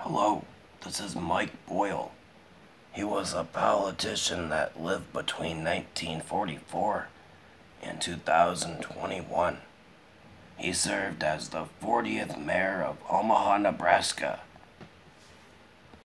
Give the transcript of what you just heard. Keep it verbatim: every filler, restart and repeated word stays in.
Hello, this is Mike Boyle. He was a politician that lived between nineteen forty-four and two thousand twenty-one. He served as the fortieth mayor of Omaha, Nebraska,